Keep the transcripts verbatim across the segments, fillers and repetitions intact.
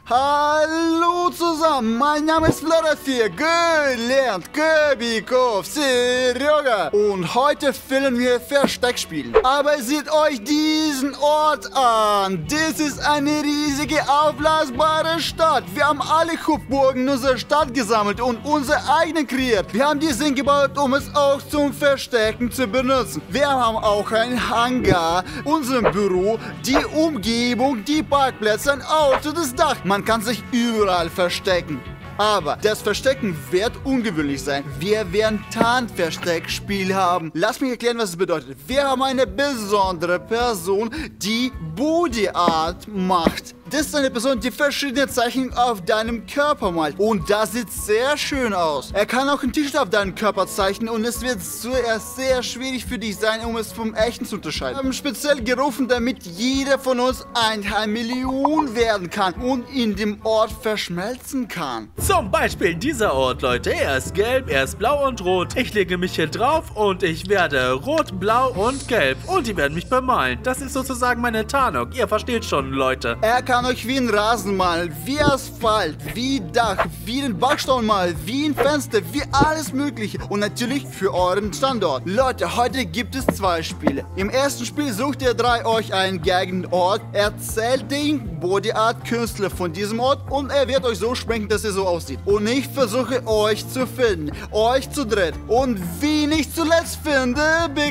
Hallo zusammen, mein Name ist Vladimir, gelernt Köbikov, Serjoga. Und heute filmen wir Versteckspiel. Aber seht euch diesen Ort an. Das ist eine riesige, aufblasbare Stadt. Wir haben alle Hubburgen in unserer Stadt gesammelt und unsere eigenen kreiert. Wir haben dieses Ding gebaut, um es auch zum Verstecken zu benutzen. Wir haben auch einen Hangar, unser Büro, die Umgebung, die Parkplätze, ein Auto, das Dach. Man kann sich überall verstecken. Aber das Verstecken wird ungewöhnlich sein. Wir werden Tarnversteckspiel haben. Lass mich erklären, was es bedeutet. Wir haben eine besondere Person, die Body Art macht. Das ist eine Person, die verschiedene Zeichen auf deinem Körper malt. Und das sieht sehr schön aus. Er kann auch ein T-Shirt auf deinen Körper zeichnen und es wird zuerst sehr schwierig für dich sein, um es vom Echten zu unterscheiden. Wir haben speziell gerufen, damit jeder von uns ein Million werden kann und in dem Ort verschmelzen kann. Zum Beispiel dieser Ort, Leute. Er ist gelb, er ist blau und rot. Ich lege mich hier drauf und ich werde rot, blau und gelb. Und die werden mich bemalen. Das ist sozusagen meine Tarnung. Ihr versteht schon, Leute. Er kann euch wie ein Rasen malen, wie Asphalt, wie Dach, wie den Backstein malen, wie ein Fenster, wie alles Mögliche. Und natürlich für euren Standort. Leute, heute gibt es zwei Spiele. Im ersten Spiel sucht ihr drei euch einen geeigneten Ort, erzählt den Body Art Künstler von diesem Ort und er wird euch so schminken, dass ihr so aussieht. Und ich versuche euch zu finden, euch zu dritt. Und wen ich zuletzt finde,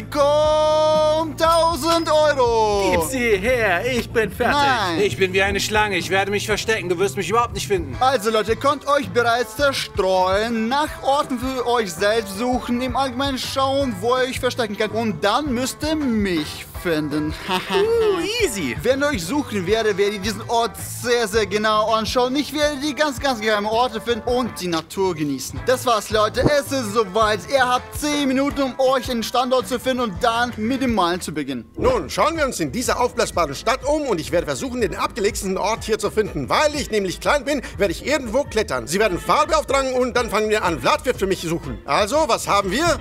bekommt tausend Euro. Gib sie her, ich bin fertig. Nein. Ich bin wie eine Schlange, ich werde mich verstecken, du wirst mich überhaupt nicht finden. Also Leute, ihr könnt euch bereits zerstreuen, nach Orten für euch selbst suchen, im Allgemeinen schauen, wo ihr euch verstecken könnt. Und dann müsst ihr mich finden. uh, easy. Wenn ihr euch suchen werde, werdet ihr diesen Ort sehr, sehr genau anschauen. Ich werde die ganz, ganz geheimen Orte finden und die Natur genießen. Das war's, Leute. Es ist soweit. Ihr habt zehn Minuten, um euch einen Standort zu finden und dann mit dem Malen zu beginnen. Nun, schauen wir uns in dieser aufblasbaren Stadt um und ich werde versuchen, den abgelegensten Ort hier zu finden. Weil ich nämlich klein bin, werde ich irgendwo klettern. Sie werden Farbe auftragen und dann fangen wir an. Vlad wird für mich suchen. Also, was haben wir?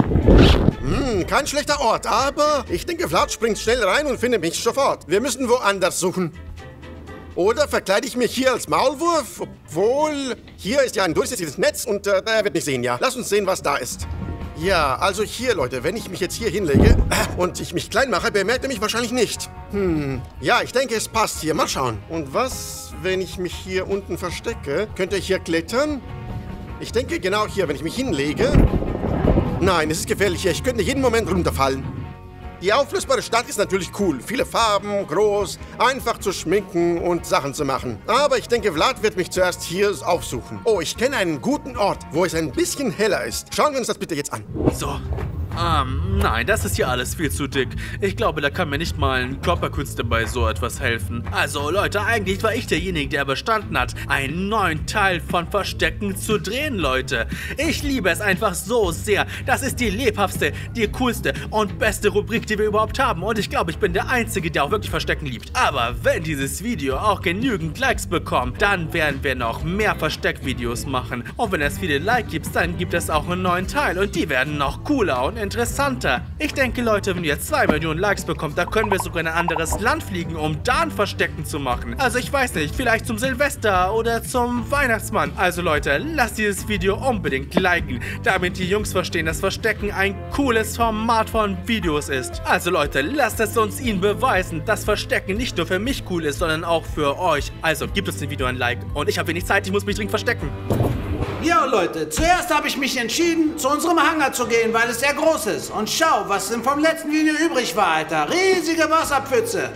Hm, kein schlechter Ort, aber ich denke, Vlad springt schnell rein und findet mich sofort. Wir müssen woanders suchen. Oder verkleide ich mich hier als Maulwurf? Obwohl, hier ist ja ein durchsichtiges Netz und äh, er wird mich sehen, ja. Lass uns sehen, was da ist. Ja, also hier, Leute, wenn ich mich jetzt hier hinlege äh, und ich mich klein mache, bemerkt er mich wahrscheinlich nicht. Hm, ja, ich denke, es passt hier. Mal schauen. Und was, wenn ich mich hier unten verstecke? Könnte ich hier klettern? Ich denke, genau hier, wenn ich mich hinlege. Nein, es ist gefährlich hier. Ich könnte jeden Moment runterfallen. Die auflösbare Stadt ist natürlich cool. Viele Farben, groß, einfach zu schminken und Sachen zu machen. Aber ich denke, Vlad wird mich zuerst hier aufsuchen. Oh, ich kenne einen guten Ort, wo es ein bisschen heller ist. Schauen wir uns das bitte jetzt an. So. Ähm, nein, das ist hier alles viel zu dick. Ich glaube, da kann mir nicht mal ein Körperkünstler bei so etwas helfen. Also, Leute, eigentlich war ich derjenige, der bestanden hat, einen neuen Teil von Verstecken zu drehen, Leute. Ich liebe es einfach so sehr. Das ist die lebhaftste, die coolste und beste Rubrik, die wir überhaupt haben. Und ich glaube, ich bin der Einzige, der auch wirklich Verstecken liebt. Aber wenn dieses Video auch genügend Likes bekommt, dann werden wir noch mehr Versteckvideos machen. Und wenn es viele Likes gibt, dann gibt es auch einen neuen Teil. Und die werden noch cooler und interessanter. Ich denke, Leute, wenn ihr zwei Millionen Likes bekommt, da können wir sogar in ein anderes Land fliegen, um da ein Verstecken zu machen. Also ich weiß nicht, vielleicht zum Silvester oder zum Weihnachtsmann. Also Leute, lasst dieses Video unbedingt liken, damit die Jungs verstehen, dass Verstecken ein cooles Format von Videos ist. Also Leute, lasst es uns ihnen beweisen, dass Verstecken nicht nur für mich cool ist, sondern auch für euch. Also gebt uns dem Video ein Like und ich habe wenig Zeit, ich muss mich dringend verstecken. Ja, Leute, zuerst habe ich mich entschieden, zu unserem Hangar zu gehen, weil es sehr groß ist. Und schau, was denn vom letzten Video übrig war, Alter. Riesige Wasserpfütze.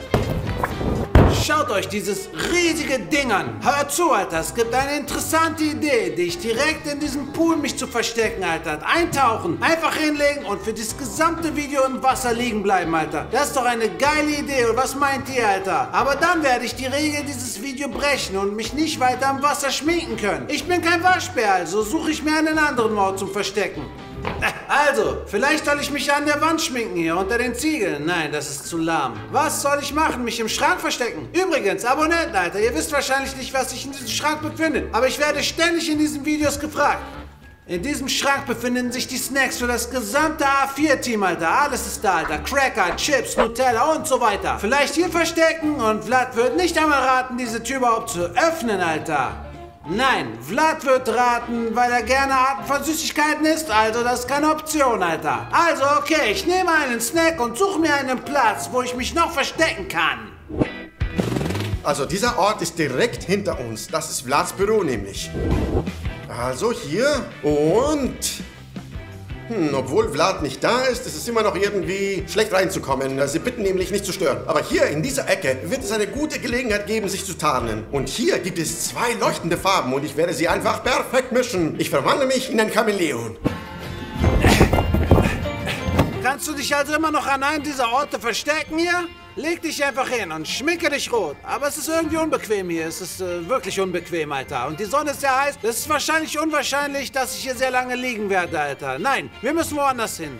Schaut euch dieses riesige Ding an. Hört zu, Alter, es gibt eine interessante Idee, dich direkt in diesem Pool mich zu verstecken, Alter. Eintauchen, einfach hinlegen und für das gesamte Video im Wasser liegen bleiben, Alter. Das ist doch eine geile Idee, und was meint ihr, Alter? Aber dann werde ich die Regeln dieses Video brechen und mich nicht weiter im Wasser schminken können. Ich bin kein Waschbär, also suche ich mir einen anderen Ort zum Verstecken. Also, vielleicht soll ich mich an der Wand schminken hier, unter den Ziegeln. Nein, das ist zu lahm. Was soll ich machen? Mich im Schrank verstecken? Übrigens, Abonnenten, Alter, ihr wisst wahrscheinlich nicht, was sich in diesem Schrank befindet. Aber ich werde ständig in diesen Videos gefragt. In diesem Schrank befinden sich die Snacks für das gesamte A vier Team, Alter. Alles ist da, Alter. Cracker, Chips, Nutella und so weiter. Vielleicht hier verstecken und Vlad wird nicht einmal raten, diese Tür überhaupt zu öffnen, Alter. Nein, Vlad wird raten, weil er gerne Arten von Süßigkeiten isst, also das ist keine Option, Alter. Also okay, ich nehme einen Snack und suche mir einen Platz, wo ich mich noch verstecken kann. Also dieser Ort ist direkt hinter uns. Das ist Vlads Büro nämlich. Also hier und... Hm, obwohl Vlad nicht da ist, ist es immer noch irgendwie schlecht reinzukommen. Sie bitten nämlich nicht zu stören. Aber hier in dieser Ecke wird es eine gute Gelegenheit geben, sich zu tarnen. Und hier gibt es zwei leuchtende Farben und ich werde sie einfach perfekt mischen. Ich verwandle mich in ein Chamäleon. Kannst du dich also immer noch an einem dieser Orte verstecken hier? Leg dich einfach hin und schminke dich rot. Aber es ist irgendwie unbequem hier. Es ist äh, wirklich unbequem, Alter. Und die Sonne ist sehr heiß. Es ist wahrscheinlich unwahrscheinlich, dass ich hier sehr lange liegen werde, Alter. Nein, wir müssen woanders hin.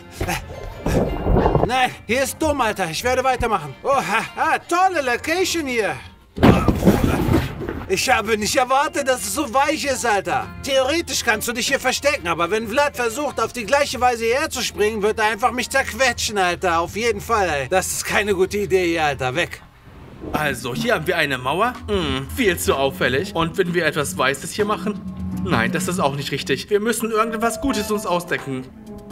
Nein, hier ist dumm, Alter. Ich werde weitermachen. Oh, ha, ha, tolle Location hier. Ich habe nicht erwartet, dass es so weich ist, Alter. Theoretisch kannst du dich hier verstecken, aber wenn Vlad versucht, auf die gleiche Weise hierher zu springen, wird er einfach mich zerquetschen, Alter. Auf jeden Fall, ey. Das ist keine gute Idee hier, Alter. Weg. Also, hier haben wir eine Mauer. Hm, viel zu auffällig. Und wenn wir etwas Weißes hier machen? Nein, das ist auch nicht richtig. Wir müssen irgendetwas Gutes uns ausdenken.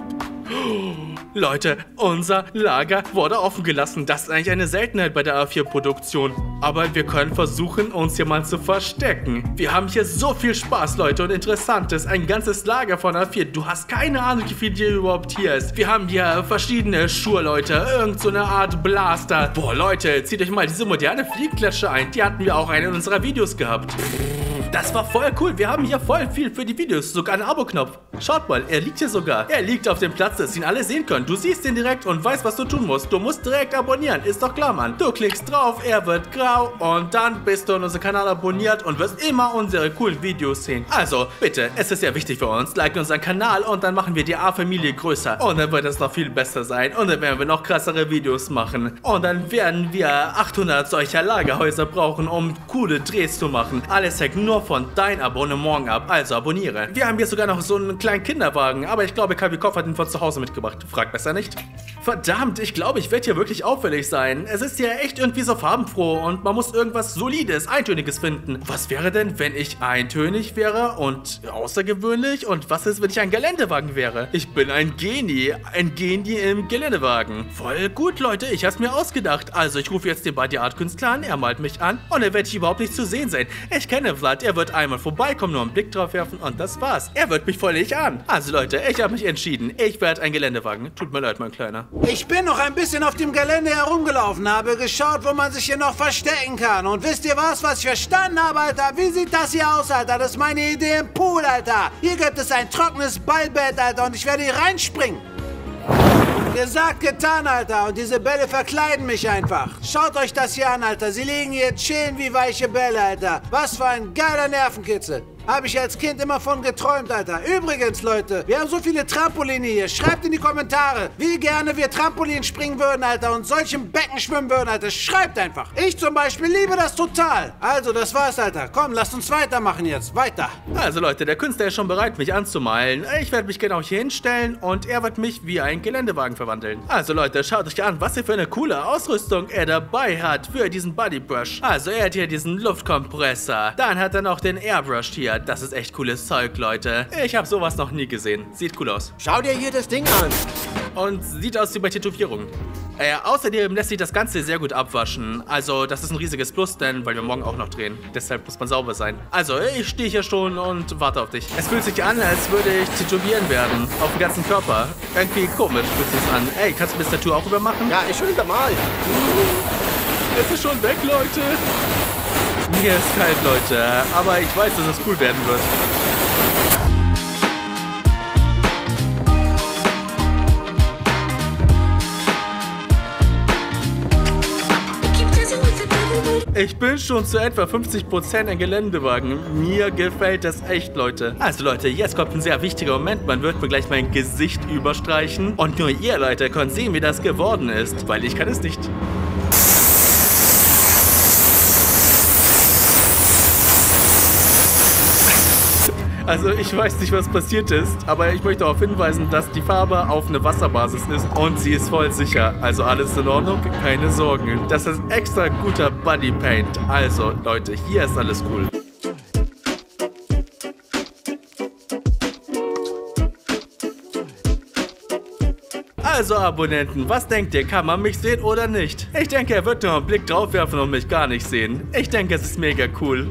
Leute, unser Lager wurde offen gelassen. Das ist eigentlich eine Seltenheit bei der A vier Produktion. Aber wir können versuchen, uns hier mal zu verstecken. Wir haben hier so viel Spaß, Leute, und Interessantes. Ein ganzes Lager von A vier. Du hast keine Ahnung, wie viel hier überhaupt hier ist. Wir haben hier verschiedene Schuhe, Leute. Irgend so eine Art Blaster. Boah, Leute, zieht euch mal diese moderne Fliegenklatsche ein. Die hatten wir auch eine in unserer Videos gehabt. Das war voll cool. Wir haben hier voll viel für die Videos. Sogar einen Abo-Knopf. Schaut mal, er liegt hier sogar. Er liegt auf dem Platz, dass ihn alle sehen können. Du siehst ihn direkt und weißt, was du tun musst. Du musst direkt abonnieren. Ist doch klar, Mann. Du klickst drauf, er wird grau und dann bist du in unserem Kanal abonniert und wirst immer unsere coolen Videos sehen. Also, bitte, es ist sehr wichtig für uns. Like unseren Kanal und dann machen wir die A-Familie größer. Und dann wird es noch viel besser sein. Und dann werden wir noch krassere Videos machen. Und dann werden wir achthundert solcher Lagerhäuser brauchen, um coole Drehs zu machen. Alles hängt nur von dein Abonnement ab. Also abonniere. Wir haben hier sogar noch so einen kleinen Kinderwagen, aber ich glaube, Kabikow hat ihn von zu Hause mitgebracht. Frag besser nicht. Verdammt, ich glaube, ich werde hier wirklich auffällig sein. Es ist ja echt irgendwie so farbenfroh und man muss irgendwas Solides, Eintöniges finden. Was wäre denn, wenn ich eintönig wäre und außergewöhnlich? Und was ist, wenn ich ein Geländewagen wäre? Ich bin ein Genie. Ein Genie im Geländewagen. Voll gut, Leute. Ich habe es mir ausgedacht. Also, ich rufe jetzt den Body Art Künstler an. Er malt mich an und er wird hier überhaupt nicht zu sehen sein. Ich kenne Vlad. Er wird einmal vorbeikommen, nur einen Blick drauf werfen und das war's. Er wird mich voll nicht an. Also, Leute, ich habe mich entschieden. Ich werde ein Geländewagen. Tut mir leid, mein Kleiner. Ich bin noch ein bisschen auf dem Gelände herumgelaufen, habe geschaut, wo man sich hier noch verstecken kann. Und wisst ihr was, was ich verstanden habe, Alter? Wie sieht das hier aus, Alter? Das ist meine Idee im Pool, Alter. Hier gibt es ein trockenes Ballbett, Alter, und ich werde hier reinspringen. Gesagt, getan, Alter. Und diese Bälle verkleiden mich einfach. Schaut euch das hier an, Alter. Sie liegen hier chillen wie weiche Bälle, Alter. Was für ein geiler Nervenkitzel. Habe ich als Kind immer von geträumt, Alter. Übrigens, Leute, wir haben so viele Trampoline hier. Schreibt in die Kommentare, wie gerne wir Trampolin springen würden, Alter, und solchen Becken schwimmen würden, Alter. Schreibt einfach. Ich zum Beispiel liebe das total. Also, das war's, Alter. Komm, lasst uns weitermachen jetzt. Weiter. Also, Leute, der Künstler ist schon bereit, mich anzumalen. Ich werde mich genau hier hinstellen und er wird mich wie ein Geländewagen verwandeln. Also, Leute, schaut euch an, was er für eine coole Ausrüstung er dabei hat für diesen Bodybrush. Also, er hat hier diesen Luftkompressor. Dann hat er noch den Airbrush hier. Das ist echt cooles Zeug, Leute. Ich habe sowas noch nie gesehen. Sieht cool aus. Schau dir hier das Ding an. Und sieht aus wie bei Tätowierungen. Äh, außerdem lässt sich das Ganze sehr gut abwaschen. Also, das ist ein riesiges Plus, denn weil wir morgen auch noch drehen. Deshalb muss man sauber sein. Also, ich stehe hier schon und warte auf dich. Es fühlt sich an, als würde ich tätowieren werden. Auf dem ganzen Körper. Irgendwie komisch fühlt sich an. Ey, kannst du das Tattoo auch übermachen? Ja, ist schon untermalt. Es ist schon weg, Leute. Mir ist kalt, Leute. Aber ich weiß, dass es cool werden wird. Ich bin schon zu etwa fünfzig Prozent ein Geländewagen. Mir gefällt das echt, Leute. Also, Leute, jetzt kommt ein sehr wichtiger Moment. Man wird mir gleich mein Gesicht überstreichen. Und nur ihr, Leute, könnt sehen, wie das geworden ist. Weil ich kann es nicht. Also ich weiß nicht, was passiert ist, aber ich möchte darauf hinweisen, dass die Farbe auf eine Wasserbasis ist und sie ist voll sicher. Also alles in Ordnung, keine Sorgen. Das ist extra guter Body Paint. Also Leute, hier ist alles cool. Also Abonnenten, was denkt ihr? Kann man mich sehen oder nicht? Ich denke, er wird nur einen Blick drauf werfen und mich gar nicht sehen. Ich denke, es ist mega cool.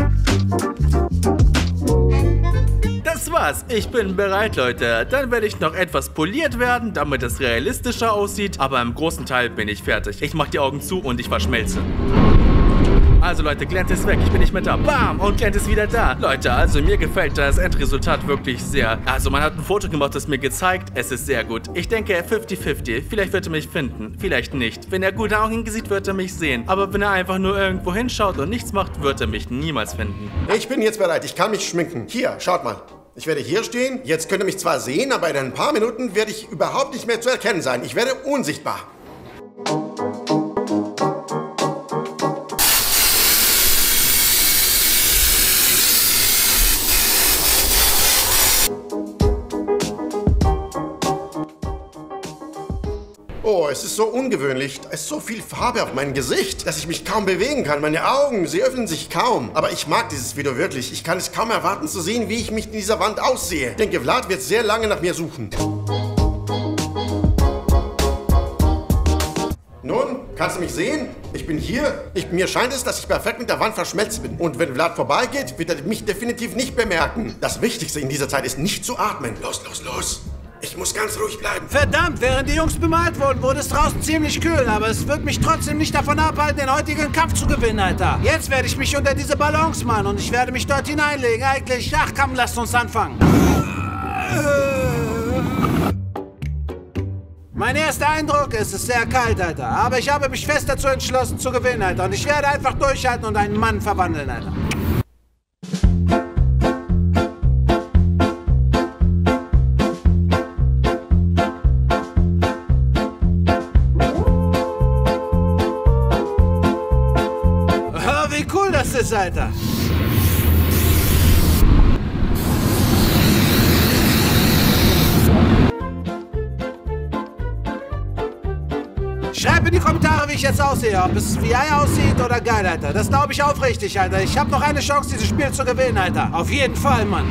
Das war's. Ich bin bereit, Leute. Dann werde ich noch etwas poliert werden, damit es realistischer aussieht. Aber im großen Teil bin ich fertig. Ich mache die Augen zu und ich verschmelze. Also Leute, Glent ist weg, ich bin nicht mehr da. Bam! Und Glent ist wieder da. Leute, also mir gefällt das Endresultat wirklich sehr. Also man hat ein Foto gemacht, das mir gezeigt. Es ist sehr gut. Ich denke fünfzig fünfzig. Vielleicht wird er mich finden, vielleicht nicht. Wenn er gute Augen sieht, wird er mich sehen. Aber wenn er einfach nur irgendwo hinschaut und nichts macht, wird er mich niemals finden. Ich bin jetzt bereit, ich kann mich schminken. Hier, schaut mal. Ich werde hier stehen. Jetzt könnt ihr mich zwar sehen, aber in ein paar Minuten werde ich überhaupt nicht mehr zu erkennen sein. Ich werde unsichtbar. Oh, es ist so ungewöhnlich. Es ist so viel Farbe auf meinem Gesicht, dass ich mich kaum bewegen kann. Meine Augen, sie öffnen sich kaum. Aber ich mag dieses Video wirklich. Ich kann es kaum erwarten zu sehen, wie ich mich in dieser Wand aussehe. Ich denke, Vlad wird sehr lange nach mir suchen. Nun, kannst du mich sehen? Ich bin hier. Ich, mir scheint es, dass ich perfekt mit der Wand verschmelzt bin. Und wenn Vlad vorbeigeht, wird er mich definitiv nicht bemerken. Das Wichtigste in dieser Zeit ist nicht zu atmen. Los, los, los. Ich muss ganz ruhig bleiben. Verdammt, während die Jungs bemalt wurden, wurde es draußen ziemlich kühl, aber es wird mich trotzdem nicht davon abhalten, den heutigen Kampf zu gewinnen, Alter. Jetzt werde ich mich unter diese Ballons machen und ich werde mich dort hineinlegen. Eigentlich, ach komm, lasst uns anfangen. Mein erster Eindruck ist, es ist sehr kalt, Alter. Aber ich habe mich fest dazu entschlossen zu gewinnen, Alter. Und ich werde einfach durchhalten und einen Mann verwandeln, Alter. Das ist, Alter. Schreibt in die Kommentare, wie ich jetzt aussehe. Ob es wie Ei aussieht oder geil, Alter. Das glaube ich aufrichtig, Alter. Ich habe noch eine Chance, dieses Spiel zu gewinnen, Alter. Auf jeden Fall, Mann.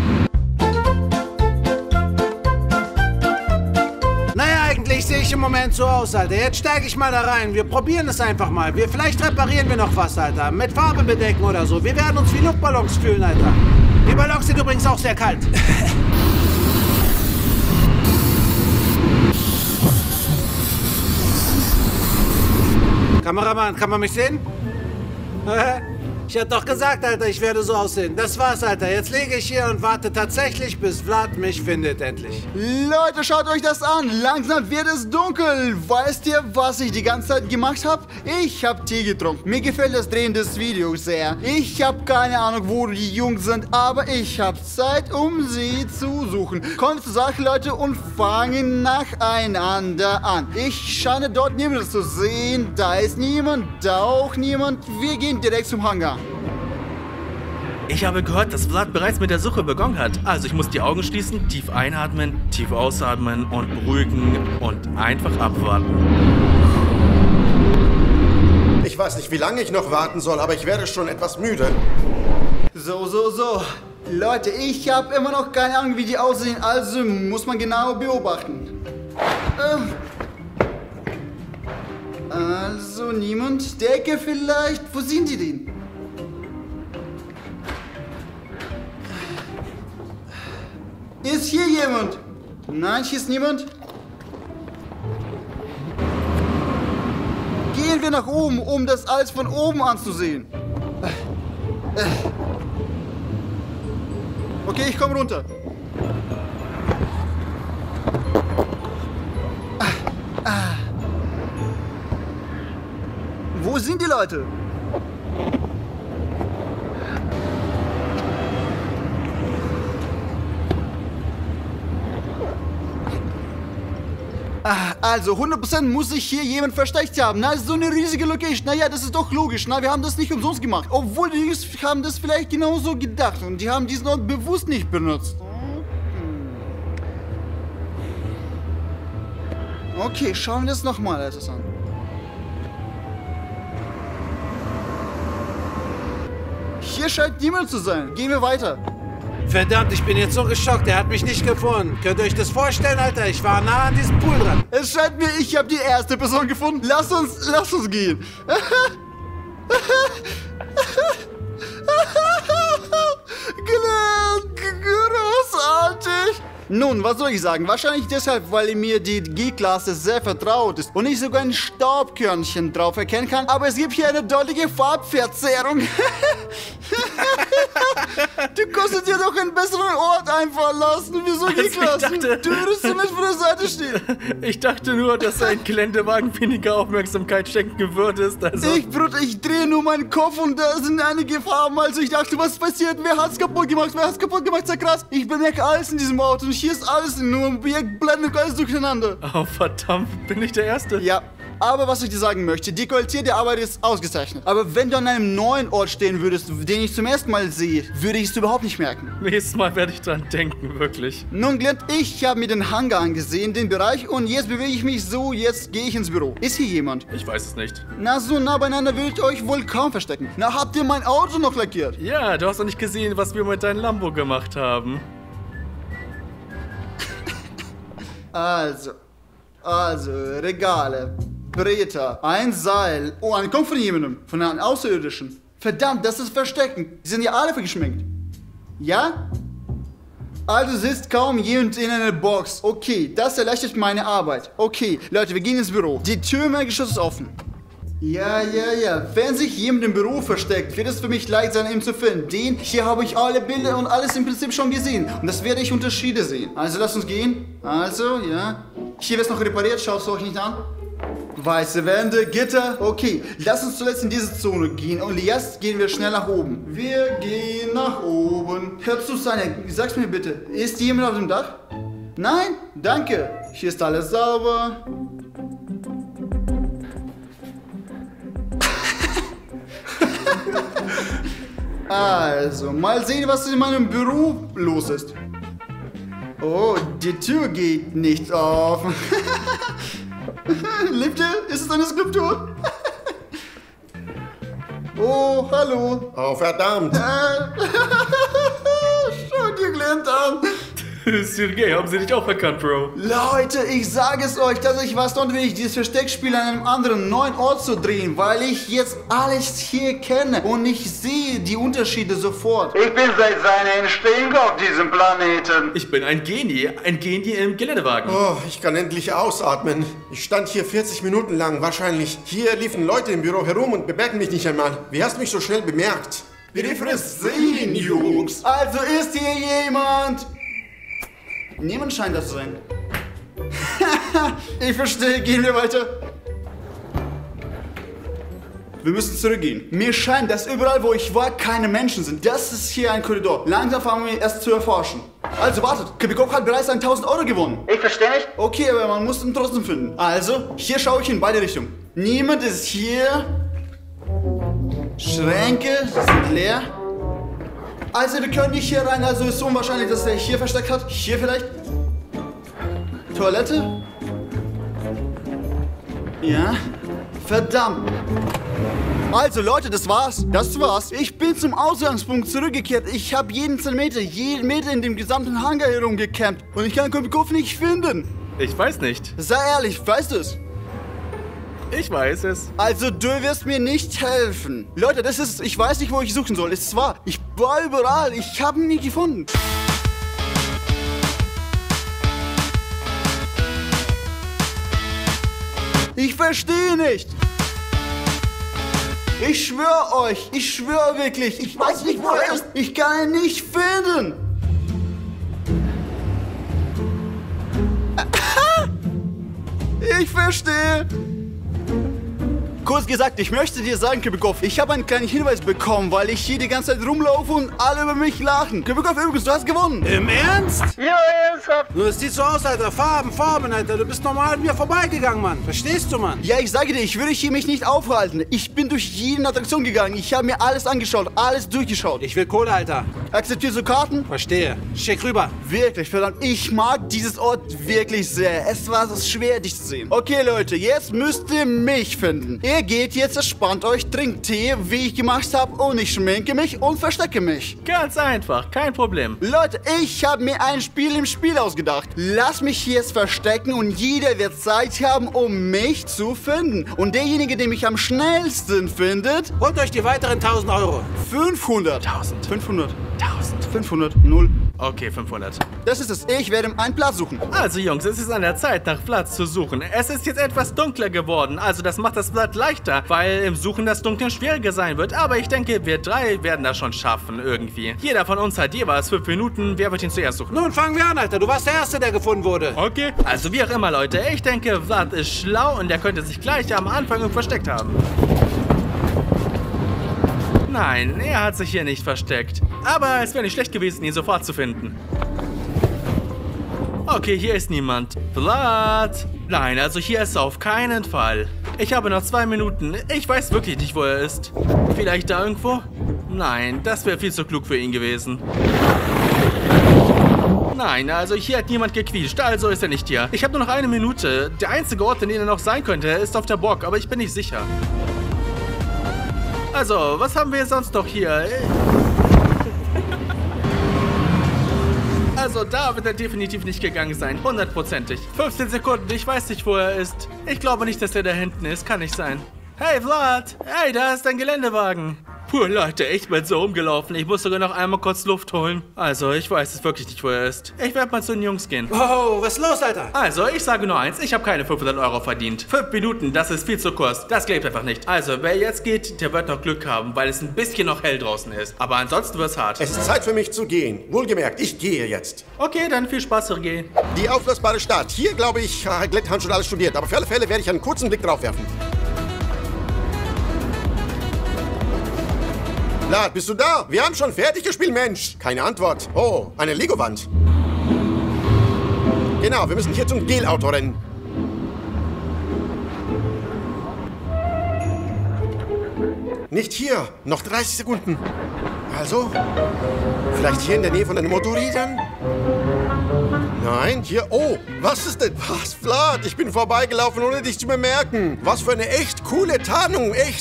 Eigentlich sehe ich im Moment so aus, Alter. Jetzt steige ich mal da rein. Wir probieren es einfach mal. Wir, vielleicht reparieren wir noch was, Alter. Mit Farbe bedecken oder so. Wir werden uns wie Luftballons fühlen, Alter. Die Ballons sind übrigens auch sehr kalt. Kameramann, kann man mich sehen? Ich hab doch gesagt, Alter, ich werde so aussehen. Das war's, Alter. Jetzt liege ich hier und warte tatsächlich, bis Vlad mich findet, endlich. Leute, schaut euch das an. Langsam wird es dunkel. Weißt ihr, was ich die ganze Zeit gemacht habe? Ich habe Tee getrunken. Mir gefällt das Drehen des Videos sehr. Ich habe keine Ahnung, wo die Jungs sind, aber ich habe Zeit, um sie zu suchen. Kommt zur Sache, Leute, und fangen nacheinander an. Ich scheine dort niemanden zu sehen. Da ist niemand, da auch niemand. Wir gehen direkt zum Hangar. Ich habe gehört, dass Vlad bereits mit der Suche begonnen hat. Also ich muss die Augen schließen, tief einatmen, tief ausatmen und beruhigen und einfach abwarten. Ich weiß nicht, wie lange ich noch warten soll, aber ich werde schon etwas müde. So, so, so. Leute, ich habe immer noch keine Ahnung, wie die aussehen, also muss man genau beobachten. Ähm. Also niemand? Decke vielleicht? Wo sind die denn? Ist hier jemand? Nein, hier ist niemand. Gehen wir nach oben, um das alles von oben anzusehen. Okay, ich komme runter. Wo sind die Leute? Ah, also hundert Prozent muss sich hier jemand versteckt haben. Na, so eine riesige Location. Naja, das ist doch logisch. Na, wir haben das nicht umsonst gemacht. Obwohl, die Jungs haben das vielleicht genauso gedacht. Und die haben diesen Ort bewusst nicht benutzt. Okay, schauen wir das nochmal etwas an. Hier scheint niemand zu sein. Gehen wir weiter. Verdammt, ich bin jetzt so geschockt. Er hat mich nicht gefunden. Könnt ihr euch das vorstellen, Alter? Ich war nah an diesem Pool dran. Es scheint mir, ich habe die erste Person gefunden. Lass uns, lass uns gehen. Großartig. Nun, was soll ich sagen? Wahrscheinlich deshalb, weil mir die G-Klasse sehr vertraut ist und ich sogar ein Staubkörnchen drauf erkennen kann. Aber es gibt hier eine deutliche Farbverzerrung. Du konntest dir doch einen besseren Ort einfallen lassen. Wieso G-Klasse? Also Du würdest zumindest vor der Seite stehen. Ich dachte nur, dass ein Geländewagen weniger Aufmerksamkeit schenken würdest. Also. Ich, Bruder, ich drehe nur meinen Kopf und da sind einige Farben. Also ich dachte, was passiert? Wer hat's kaputt gemacht? Wer hat's kaputt gemacht? Sehr krass. Ich bemerke alles in diesem Auto und hier ist alles nur ein Objekt, blenden alles durcheinander. Oh, verdammt, bin ich der Erste? Ja, aber was ich dir sagen möchte, die Qualität der Arbeit ist ausgezeichnet. Aber wenn du an einem neuen Ort stehen würdest, den ich zum ersten Mal sehe, würde ich es überhaupt nicht merken. Nächstes Mal werde ich dran denken, wirklich. Nun, Glenn, ich habe mir den Hangar angesehen, den Bereich, und jetzt bewege ich mich so, jetzt gehe ich ins Büro. Ist hier jemand? Ich weiß es nicht. Na, so nah beieinander würdet ihr euch wohl kaum verstecken. Na, habt ihr mein Auto noch lackiert? Ja, du hast doch nicht gesehen, was wir mit deinem Lambo gemacht haben. Also, also, Regale, Bretter, ein Seil. Oh, ein kommt von jemandem, von einem Außerirdischen. Verdammt, das ist Verstecken. Die sind ja alle geschminkt. Ja? Also sitzt kaum jemand in einer Box. Okay, das erleichtert meine Arbeit. Okay, Leute, wir gehen ins Büro. Die Tür im Erdgeschoss ist offen. Ja, ja, ja. Wenn sich jemand im Büro versteckt, wird es für mich leicht sein, ihn zu finden. Den hier habe ich alle Bilder und alles im Prinzip schon gesehen. Und das werde ich Unterschiede sehen. Also lasst uns gehen. Also, ja. Hier wird es noch repariert, schaut es euch nicht an. Weiße Wände, Gitter. Okay, lass uns zuletzt in diese Zone gehen. Und jetzt gehen wir schnell nach oben. Wir gehen nach oben. Hörst du, Sanja, sag's mir bitte. Ist jemand auf dem Dach? Nein? Danke. Hier ist alles sauber. Also, mal sehen, was in meinem Büro los ist. Oh, die Tür geht nicht auf. Lebt er? Ist es eine Skulptur? Oh, hallo. Oh, verdammt. Äh, schau dir Glenn an. Sergej, haben sie dich auch erkannt, Bro? Leute, ich sage es euch, dass ich was notwendig, dieses Versteckspiel an einem anderen neuen Ort zu drehen, weil ich jetzt alles hier kenne und ich sehe die Unterschiede sofort. Ich bin seit seiner Entstehung auf diesem Planeten. Ich bin ein Genie, ein Genie im Geländewagen. Oh, ich kann endlich ausatmen. Ich stand hier vierzig Minuten lang, wahrscheinlich. Hier liefen Leute im Büro herum und bemerken mich nicht einmal. Wie hast du mich so schnell bemerkt? Wir sehen, Jungs. Also ist hier jemand? Niemand scheint das zu sein. Ich verstehe, gehen wir weiter. Wir müssen zurückgehen. Mir scheint, dass überall, wo ich war, keine Menschen sind. Das ist hier ein Korridor. Langsam fangen wir erst zu erforschen. Also wartet, Kubikov hat bereits tausend Euro gewonnen. Ich verstehe nicht. Okay, aber man muss ihn trotzdem finden. Also, hier schaue ich in beide Richtungen. Niemand ist hier. Schränke sind leer. Also wir können nicht hier rein, also ist unwahrscheinlich, dass er hier versteckt hat. Hier vielleicht. Toilette. Ja. Verdammt. Also Leute, das war's. Das war's. Ich bin zum Ausgangspunkt zurückgekehrt. Ich habe jeden Zentimeter, jeden Meter in dem gesamten Hangar herumgecampt. Und ich kann Kubikov nicht finden. Ich weiß nicht. Sei ehrlich, weißt du es? Ich weiß es. Also du wirst mir nicht helfen. Leute, das ist, ich weiß nicht, wo ich suchen soll. Es ist wahr, ich war überall, ich habe ihn nie gefunden. Ich verstehe nicht. Ich schwöre euch, ich schwöre wirklich, ich weiß nicht, wo er ist. Ich kann ihn nicht finden. Ich verstehe. Kurz gesagt, ich möchte dir sagen, Kübikow, ich habe einen kleinen Hinweis bekommen, weil ich hier die ganze Zeit rumlaufe und alle über mich lachen. Kübikow, übrigens, du hast gewonnen. Im Ernst? Ja, ernsthaft. Nur es sieht so aus, Alter. Farben, Formen, Alter. Du bist normal an mir vorbeigegangen, Mann. Verstehst du, Mann? Ja, ich sage dir, ich würde hier mich nicht aufhalten. Ich bin durch jede Attraktion gegangen. Ich habe mir alles angeschaut, alles durchgeschaut. Ich will Kohle, Alter. Akzeptierst du Karten? Verstehe. Schick rüber. Wirklich, verdammt, ich mag dieses Ort wirklich sehr. Es war so schwer, dich zu sehen. Okay, Leute, jetzt müsst ihr mich finden. Ihr geht jetzt, entspannt euch, trinkt Tee, wie ich gemacht habe, und ich schminke mich und verstecke mich. Ganz einfach, kein Problem. Leute, ich habe mir ein Spiel im Spiel ausgedacht. Lass mich jetzt verstecken und jeder wird Zeit haben, um mich zu finden. Und derjenige, der mich am schnellsten findet, Holt euch die weiteren tausend Euro. fünfhundert. Tausend. fünfhundert. Tausend. fünfhundert. Null. Okay, fünfhundert. Das ist es. Ich werde einen Platz suchen. Also Jungs, es ist an der Zeit, nach Platz zu suchen. Es ist jetzt etwas dunkler geworden, also das macht das Blatt leichter, weil im Suchen das Dunkeln schwieriger sein wird. Aber ich denke, wir drei werden das schon schaffen, irgendwie. Jeder von uns hat jeweils fünf Minuten. Wer wird ihn zuerst suchen? Nun fangen wir an, Alter. Du warst der Erste, der gefunden wurde. Okay. Also wie auch immer, Leute. Ich denke, Vlad ist schlau und er könnte sich gleich am Anfang versteckt haben. Nein, er hat sich hier nicht versteckt. Aber es wäre nicht schlecht gewesen, ihn sofort zu finden. Okay, hier ist niemand. Vlad! Nein, also hier ist er auf keinen Fall. Ich habe noch zwei Minuten. Ich weiß wirklich nicht, wo er ist. Vielleicht da irgendwo? Nein, das wäre viel zu klug für ihn gewesen. Nein, also hier hat niemand gequietscht, also ist er nicht hier. Ich habe nur noch eine Minute. Der einzige Ort, in dem er noch sein könnte, ist auf der Burg, aber ich bin nicht sicher. Also, was haben wir sonst noch hier? Also, da wird er definitiv nicht gegangen sein. Hundertprozentig. fünfzehn Sekunden, ich weiß nicht, wo er ist. Ich glaube nicht, dass er da hinten ist. Kann nicht sein. Hey, Vlad! Hey, da ist dein Geländewagen. Puh, Leute, ich bin so rumgelaufen. Ich muss sogar noch einmal kurz Luft holen. Also, ich weiß es wirklich nicht, wo er ist. Ich werde mal zu den Jungs gehen. Oh, was ist los, Alter? Also, ich sage nur eins, ich habe keine fünfhundert Euro verdient. Fünf Minuten, das ist viel zu kurz. Das klebt einfach nicht. Also, wer jetzt geht, der wird noch Glück haben, weil es ein bisschen noch hell draußen ist. Aber ansonsten wird es hart. Es ist Zeit für mich zu gehen. Wohlgemerkt, ich gehe jetzt. Okay, dann viel Spaß, Sergej. Die auflösbare Stadt. Hier, glaube ich, hat Glenn schon alles studiert. Aber für alle Fälle werde ich einen kurzen Blick drauf werfen. Vlad, bist du da? Wir haben schon fertig gespielt, Mensch. Keine Antwort. Oh, eine Lego-Wand. Genau, wir müssen hier zum Gel-Auto rennen. Nicht hier. Noch dreißig Sekunden. Also, vielleicht hier in der Nähe von den Motorrädern? Nein, hier. Oh, was ist denn? Was, Vlad? Ich bin vorbeigelaufen, ohne dich zu bemerken. Was für eine echt coole Tarnung, echt.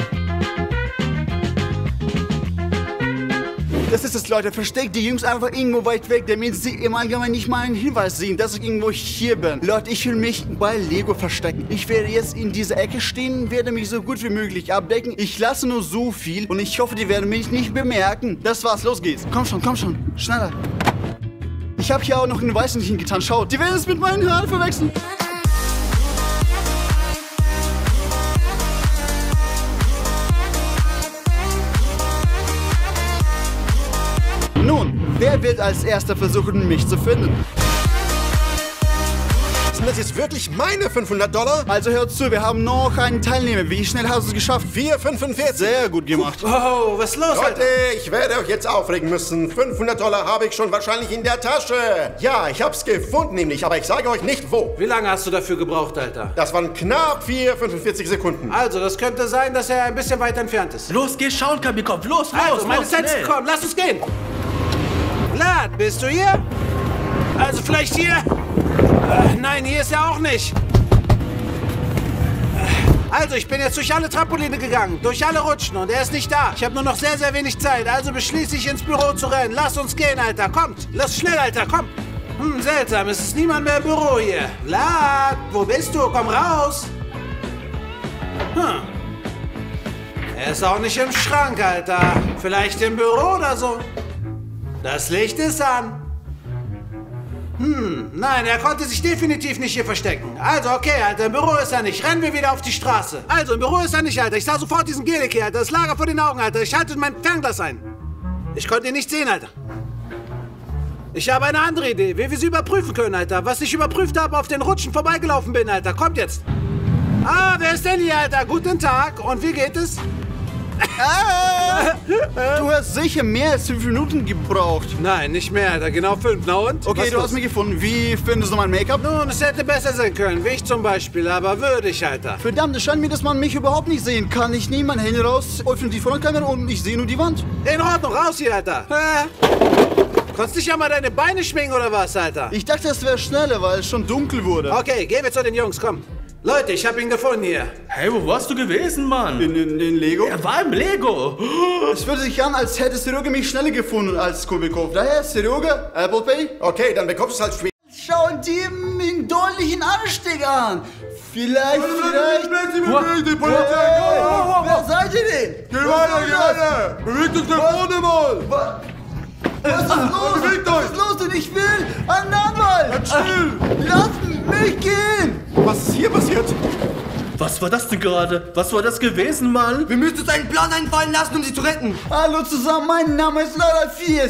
Das ist es, Leute. Versteckt die Jungs einfach irgendwo weit weg, damit sie im Allgemeinen nicht mal einen Hinweis sehen, dass ich irgendwo hier bin. Leute, ich will mich bei Lego verstecken. Ich werde jetzt in dieser Ecke stehen, werde mich so gut wie möglich abdecken. Ich lasse nur so viel und ich hoffe, die werden mich nicht bemerken. Das war's, los geht's. Komm schon, komm schon. Schneller. Ich habe hier auch noch einen weißen hingetan. Schaut, die werden es mit meinen Haaren verwechseln. Nun, wer wird als erster versuchen, mich zu finden? Sind das jetzt wirklich meine fünfhundert Dollar? Also hört zu, wir haben noch einen Teilnehmer. Wie schnell hast du es geschafft? vier fünfundvierzig. Sehr gut gemacht. Oh, was ist los, Leute, Alter? ich werde euch jetzt aufregen müssen. fünfhundert Dollar habe ich schon wahrscheinlich in der Tasche. Ja, ich hab's gefunden nämlich, aber ich sage euch nicht wo. Wie lange hast du dafür gebraucht, Alter? Das waren knapp vier fünfundvierzig Sekunden. Also, das könnte sein, dass er ein bisschen weit entfernt ist. Los, geh schauen, Kabikov. Los, los, Also, meine los, Zeit ist schnell. gekommen. Lass uns gehen. Vlad, bist du hier? Also, vielleicht hier? Äh, nein, hier ist er auch nicht. Also, ich bin jetzt durch alle Trampoline gegangen, durch alle Rutschen und er ist nicht da. Ich habe nur noch sehr, sehr wenig Zeit, also beschließe ich, ins Büro zu rennen. Lass uns gehen, Alter, kommt. Lass schnell, Alter, komm. Hm, seltsam, es ist niemand mehr im Büro hier. Vlad, wo bist du? Komm raus. Hm. Er ist auch nicht im Schrank, Alter. Vielleicht im Büro oder so. Das Licht ist an. Hm, nein, er konnte sich definitiv nicht hier verstecken. Also, okay, Alter, im Büro ist er nicht. Rennen wir wieder auf die Straße. Also, im Büro ist er nicht, Alter. Ich sah sofort diesen Gelik hier, Alter. Das Lager vor den Augen, Alter. Ich halte mein Fernglas ein. Ich konnte ihn nicht sehen, Alter. Ich habe eine andere Idee, wie wir sie überprüfen können, Alter. Was ich überprüft habe, auf den Rutschen vorbeigelaufen bin, Alter. Kommt jetzt. Ah, wer ist denn hier, Alter? Guten Tag. Und wie geht es? Ah, du hast sicher mehr als fünf Minuten gebraucht. Nein, nicht mehr, Alter. Genau fünf. Na und? Okay, Was du los? hast mich gefunden. Wie findest du mein Make-up? Nun, es hätte besser sein können. Wie ich zum Beispiel, aber würdig, Alter. Verdammt, es scheint mir, dass man mich überhaupt nicht sehen kann. Ich nehme mein Handy raus, öffne die Frontkamera und ich sehe nur die Wand. In Ordnung, raus hier, Alter. Hä? Konntest nicht ja mal deine Beine schwingen oder was, Alter? Ich dachte, es wäre schneller, weil es schon dunkel wurde. Okay, gehen wir zu den Jungs, komm. Leute, ich hab ihn gefunden hier. Hey, wo warst du gewesen, Mann? In, in, in Lego? Er war im Lego. Es fühlt sich an, als hätte Serioga mich schneller gefunden als Kubikov. Daher, Serioga, Apple Pay. Okay, dann bekommst du es halt später. Schau dir den deutlichen Anstieg an. Vielleicht, vielleicht... Die Polizei! Hey, wer seid ihr denn? Geh weiter, geh weiter! Bewegt euch nach vorne mal! Was? Was ist los? Bewegt Was euch! ist los denn? Ich will einen Anwalt! Halt still! Lass mich gehen! Was ist hier passiert? Was war das denn gerade? Was war das gewesen, Mann? Wir müssen uns einen Plan einfallen lassen, um sie zu retten. Hallo zusammen, mein Name ist Lara vier,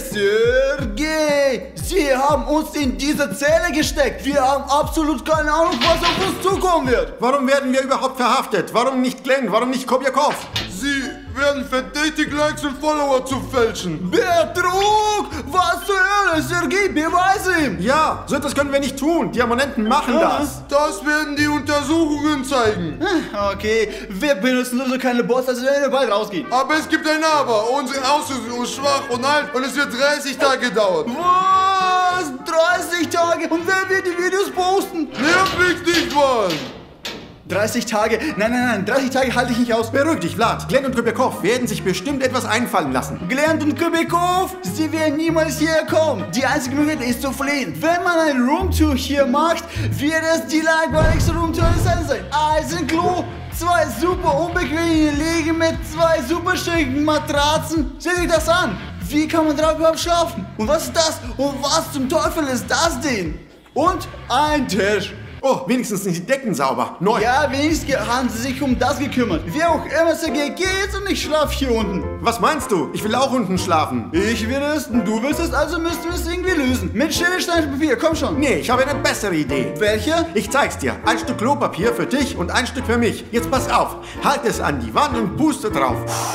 Sergej. Sie haben uns in diese Zelle gesteckt. Wir haben absolut keine Ahnung, was auf uns zukommen wird. Warum werden wir überhaupt verhaftet? Warum nicht Glenn? Warum nicht Kobiakov? Sie werden verdächtigt, Likes und Follower zu fälschen. Betrug! Was zur Hölle? Sergej, beweise ihm! Ja, so etwas können wir nicht tun. Die Abonnenten machen das. Das werden die Untersuchungen zeigen. Okay, wir benutzen also keine Bots, also werden wir bald rausgehen. Aber es gibt ein Aber. Unsere Ausrüstung ist schwach und alt und es wird dreißig Tage dauern. Was? dreißig Tage? Und wer wird die Videos posten? Nerv mich nicht, Mann! dreißig Tage? Nein, nein, nein, dreißig Tage halte ich nicht aus. Beruhig dich, Vlad. Glenn und Kobiakov werden sich bestimmt etwas einfallen lassen. Glenn und Kubikov, sie werden niemals hierher kommen. Die einzige Möglichkeit ist zu fliehen. Wenn man ein Roomtour hier macht, wird es die langweiligste Roomtour aller Zeiten sein. Eisen Klo, zwei super unbequeme Liegen mit zwei super schicken Matratzen. Seht euch das an. Wie kann man drauf überhaupt schlafen? Und was ist das? Und was zum Teufel ist das denn? Und ein Tisch. Oh, wenigstens sind die Decken sauber. Neu. Ja, wenigstens haben sie sich um das gekümmert. Wie auch immer es geht, geht's und ich schlaf hier unten. Was meinst du? Ich will auch unten schlafen. Ich will es und du willst es, also müssten wir es irgendwie lösen. Mit Schere, Stein, Papier, komm schon. Nee, ich habe eine bessere Idee. Welche? Ich zeig's dir. Ein Stück Klopapier für dich und ein Stück für mich. Jetzt pass auf. Halt es an die Wand und puste drauf.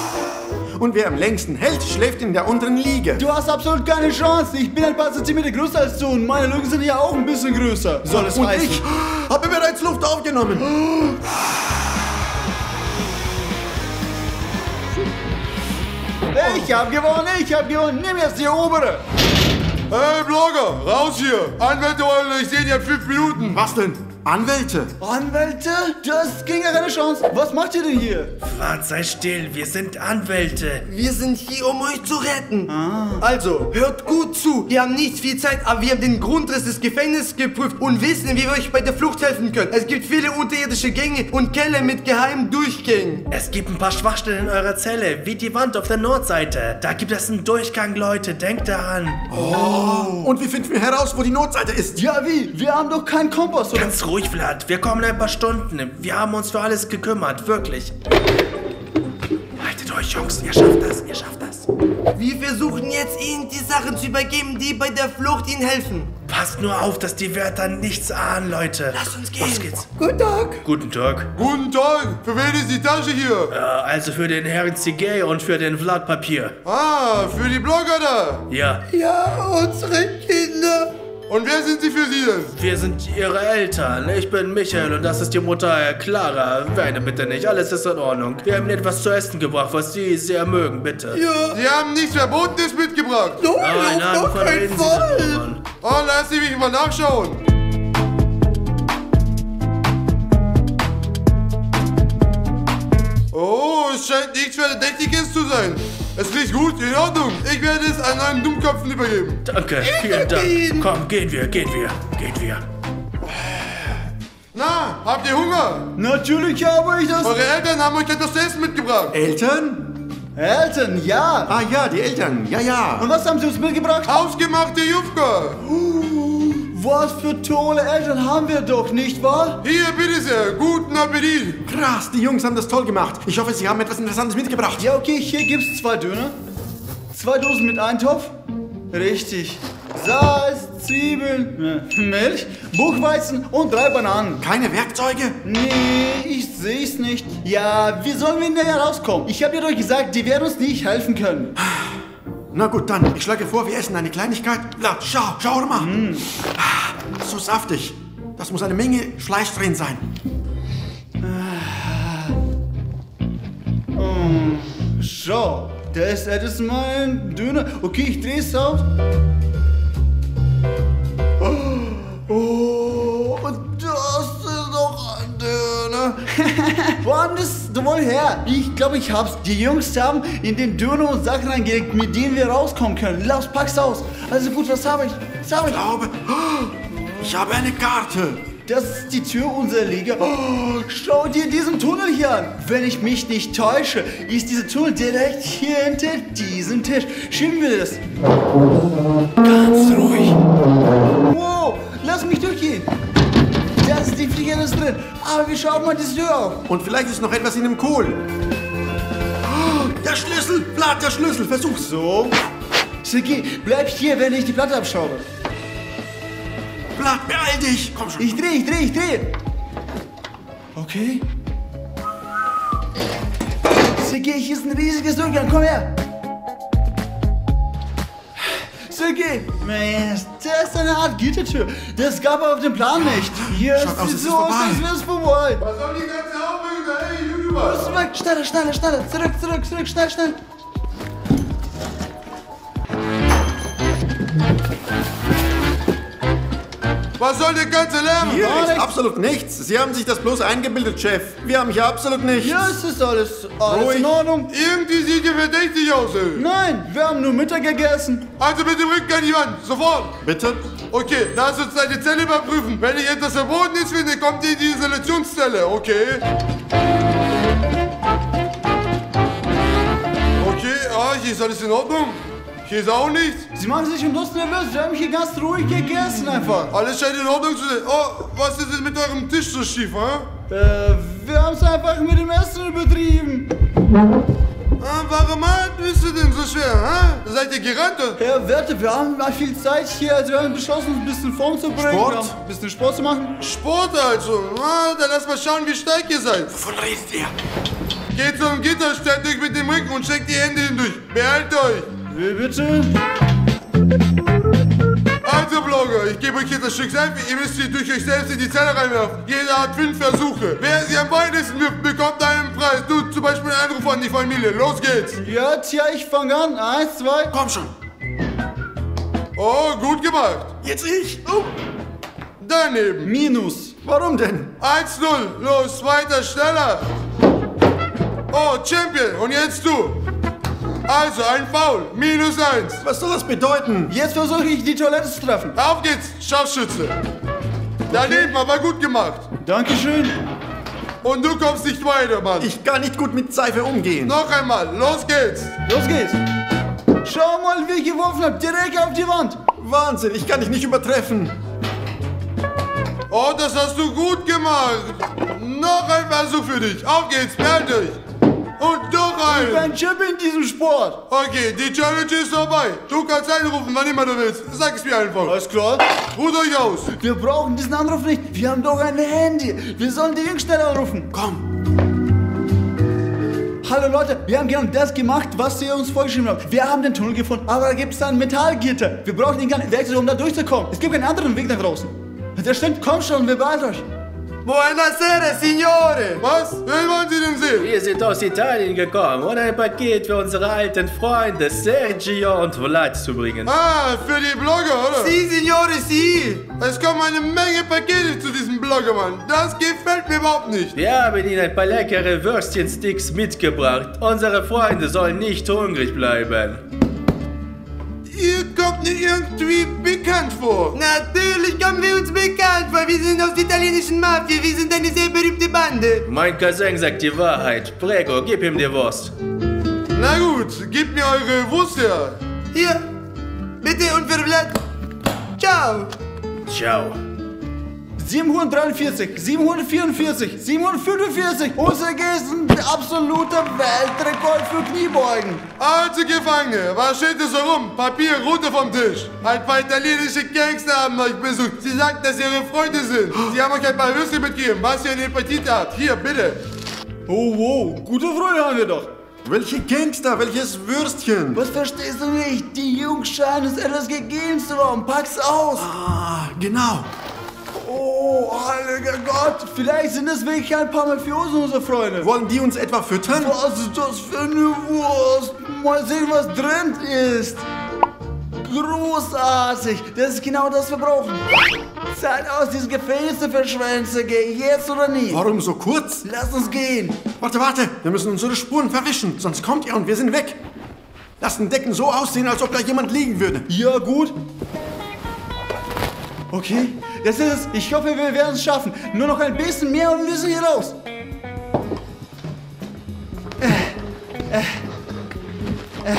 Und wer am längsten hält, schläft in der unteren Liege. Du hast absolut keine Chance. Ich bin ein paar Zentimeter größer als du und meine Lücken sind ja auch ein bisschen größer. Soll es und heißen? ich habe bereits Luft aufgenommen. Ich hab gewonnen, ich hab gewonnen. Nimm jetzt die obere. Hey, Blogger, raus hier! Anwälte wollen euch sehen, ihr habt fünf Minuten. Was denn? Anwälte? Anwälte? Das ging ja keine Chance. Was macht ihr denn hier? Wart, sei still, wir sind Anwälte. Wir sind hier, um euch zu retten. Ah. Also, hört gut zu. Wir haben nicht viel Zeit, aber wir haben den Grundriss des Gefängnisses geprüft und wissen, wie wir euch bei der Flucht helfen können. Es gibt viele unterirdische Gänge und Keller mit geheimen Durchgängen. Es gibt ein paar Schwachstellen in eurer Zelle, wie die Wand auf der Nordseite. Da gibt es einen Durchgang, Leute, denkt daran. Oh. Und wie finden wir heraus, wo die Nordseite ist? Ja, wie? Wir haben doch keinen Kompass, oder? Ganz ruhig, Vlad, wir kommen in ein paar Stunden. Wir haben uns für alles gekümmert, wirklich. Haltet euch, Jungs, ihr schafft das, ihr schafft das. Wir versuchen jetzt, ihnen die Sachen zu übergeben, die bei der Flucht ihnen helfen. Passt nur auf, dass die Wärter nichts ahnen, Leute. Lass uns gehen. Los geht's. Guten Tag. Guten Tag. Guten Tag, für wen ist die Tasche hier? Äh, also für den Herrn Sergej und für den Vlad Papier. Ah, für die Blogger da. Ja, Ja, unsere Kinder. Und wer sind sie für Sie denn? wir sind ihre Eltern. Ich bin Michael und das ist die Mutter äh, Clara. Weine bitte nicht, alles ist in Ordnung. Wir haben ihnen etwas zu essen gebracht, was sie sehr mögen, bitte. Ja. Sie haben nichts Verbotenes mitgebracht. Nein, Nein, nein, auf wovon gar keinen reden Sie denn, Fall. Mann? Oh, lass Sie mich mal nachschauen. Oh, es scheint nichts Verdächtiges zu sein. Es riecht gut, in Ordnung. Ich werde es an einen Dummköpfen übergeben. Danke, vielen Dank. ihn. Komm, gehen wir, gehen wir, gehen wir. Na, habt ihr Hunger? Natürlich habe ich das. Eure Eltern haben euch etwas zu essen mitgebracht. Eltern? Eltern, ja. Ah ja, die Eltern. Ja, ja. Und was haben sie uns mitgebracht? Hausgemachte Jufka. Was für tolle Eltern haben wir doch, nicht wahr? Hier, bitte sehr. Guten Appetit. Krass, die Jungs haben das toll gemacht. Ich hoffe, sie haben etwas Interessantes mitgebracht. Ja, okay, hier gibt's zwei Döner. Zwei Dosen mit Eintopf. Richtig. Salz, Zwiebeln, Milch, Buchweizen und drei Bananen. Keine Werkzeuge? Nee, ich seh's nicht. Ja, wie sollen wir denn da rauskommen? Ich hab dir doch gesagt, die werden uns nicht helfen können. Na gut, dann. Ich schlage vor, wir essen eine Kleinigkeit. Blatt, schau, schau doch mal. Mm. So saftig. Das muss eine Menge Fleisch drin sein. Oh, schau, da ist das mein Döner. Okay, ich dreh's auf. Oh, das ist doch ein Döner. Wo haben das wohl her? Ich glaube, ich hab's. Die Jungs haben in den Döner und Sachen reingelegt, mit denen wir rauskommen können. Los, pack's aus. Also gut, was habe ich? Was habe ich? Ich glaube, ich habe eine Karte. Das ist die Tür unserer Liga. Oh, schau dir diesen Tunnel hier an. Wenn ich mich nicht täusche, ist dieser Tunnel direkt hier hinter diesem Tisch. Schieben wir das. Ganz ruhig. Wow, lass mich durchgehen. Da ist die Flieger ist drin. Aber wir schauen mal diese Tür auf. Und vielleicht ist noch etwas in dem Kohl. Oh, der Schlüssel, Blatt, der Schlüssel. Versuch's. So. Sergej, bleib hier, wenn ich die Platte abschaube. Blatt, beeil dich. Komm schon. Ich dreh, ich dreh, ich dreh. Okay. Sergej, hier ist ein riesiges Durchgang. Komm her. Sergej, das ist eine Art Gittertür. Das gab es auf dem Plan nicht. Hier Schaut aus, sieht es ist so aus, vorbei. als wäre es vorbei. Was soll die ganze Aufregung da? Hey, YouTuber! Los, weg, schneller, schneller, schneller. Zurück, zurück, zurück, schnell, schnell. Was soll der ganze Lärm? Hier Gar ist nichts. absolut nichts. Sie haben sich das bloß eingebildet, Chef. Wir haben hier absolut nichts. Ja, es ist alles, alles Ruhig. in Ordnung. Irgendwie sieht ihr verdächtig aus, ey. Nein, wir haben nur Mittag gegessen. Also bitte Rücken an die Wand, sofort. Bitte? Okay, lass uns deine Zelle überprüfen. Wenn ich etwas Verbotenes finde, kommt ihr in die Isolationszelle, okay? Okay, ah, hier ist alles in Ordnung. Hier ist auch nichts. Sie machen sich um das nervös. Wir haben hier ganz ruhig gegessen einfach. Alles scheint in Ordnung zu sein. Oh, was ist denn mit eurem Tisch so schief, hä? Äh, wir haben es einfach mit dem Essen übertrieben. Ah, warum bist du denn so schwer, hä? Seid ihr gerannt? oder? Herr Werte, wir haben mal viel Zeit hier, also wir haben beschlossen, ein bisschen Form zu bringen. Sport? Wir haben ein bisschen Sport zu machen. Sport also. Ah, dann lass mal schauen, wie stark ihr seid. Wovon redet ihr? Geht zum Gitter, stellt euch mit dem Rücken und steckt die Hände hindurch. Behält euch. Wie bitte? Also Blogger, ich gebe euch jetzt das Stück Seife, ihr müsst sie durch euch selbst in die Zelle reinwerfen. Jeder hat fünf Versuche. Wer sie am weitesten wirft, bekommt einen Preis. Du zum Beispiel einen Anruf an die Familie. Los geht's. Ja, tja, ich fange an. Eins, zwei. Komm schon. Oh, gut gemacht. Jetzt ich. Oh. Daneben. Minus. Warum denn? eins null. Los, weiter, schneller. Oh, Champion. Und jetzt du. Also, ein Foul. Minus eins. Was soll das bedeuten? Jetzt versuche ich, die Toilette zu treffen. Auf geht's, Scharfschütze. Daneben, aber gut gemacht. Dankeschön. Und du kommst nicht weiter, Mann. Ich kann nicht gut mit Seife umgehen. Noch einmal, los geht's. Los geht's. Schau mal, wie ich geworfen habe. Direkt auf die Wand. Wahnsinn, ich kann dich nicht übertreffen. Oh, das hast du gut gemacht. Noch ein Versuch für dich. Auf geht's, behalt euch. Und noch Ich bin einen. ein Chip in diesem Sport. Okay, die Challenge ist vorbei. Du kannst anrufen, wann immer du willst. Sag es mir einfach. Alles klar. Ruht euch aus. Wir brauchen diesen Anruf nicht. Wir haben doch ein Handy. Wir sollen die Jungs schnell anrufen. Komm. Hallo Leute, wir haben genau das gemacht, was ihr uns vorgeschrieben habt. Wir haben den Tunnel gefunden, aber da gibt es ein Metallgitter. Wir brauchen den ganzen Werkzeug, um da durchzukommen. Es gibt keinen anderen Weg nach draußen. Das stimmt, komm schon, wir beeilt euch. Buonasera, Signore! Was? Wen wollen Sie denn sehen? Wir sind aus Italien gekommen, um ein Paket für unsere alten Freunde Sergio und Vlad zu bringen. Ah, für die Blogger, oder? Si, Signore, si! Es kommen eine Menge Pakete zu diesem Blogger, Mann. Das gefällt mir überhaupt nicht. Wir haben Ihnen ein paar leckere Würstchensticks mitgebracht. Unsere Freunde sollen nicht hungrig bleiben. Ihr kommt mir irgendwie bekannt vor. Natürlich kommen wir uns bekannt vor. Wir sind aus der italienischen Mafia. Wir sind eine sehr berühmte Bande. Mein Cousin sagt die Wahrheit. Prego, gib ihm die Wurst. Na gut, gebt mir eure Wurst her. Hier, bitte und für Vlad. Ciao. Ciao. siebenhundertdreiundvierzig, siebenhundertvierundvierzig, siebenhundertfünfundvierzig. Unser Gesten, der absolute Weltrekord für Kniebeugen. Also Gefangene, was steht da so rum? Papier runter vom Tisch. Ein paar italienische Gangster haben euch besucht. Sie sagten, dass sie ihre Freunde sind. Sie haben euch ein paar Würstchen mitgegeben, was ihr in Appetit habt. Hier, bitte. Oh, wow, gute Freunde haben wir doch. Welche Gangster, welches Würstchen? Was verstehst du nicht? Die Jungs scheinen es etwas gegeben zu haben. Pack's aus. Ah, genau. Oh, heiliger Gott. Vielleicht sind es wirklich ein paar Mafiosen, unsere Freunde. Wollen die uns etwa füttern? Was ist das für eine Wurst? Mal sehen, was drin ist. Großartig. Das ist genau das, was wir brauchen. Zeit aus, dieses Gefängnis zu verschwänzen. Geh jetzt oder nie. Warum so kurz? Lass uns gehen. Warte, warte. Wir müssen unsere Spuren verwischen, sonst kommt ihr und wir sind weg. Lass den Decken so aussehen, als ob da jemand liegen würde. Ja, gut. Okay, das ist es. Ich hoffe, wir werden es schaffen. Nur noch ein bisschen mehr und wir sind hier raus. Äh, äh, äh.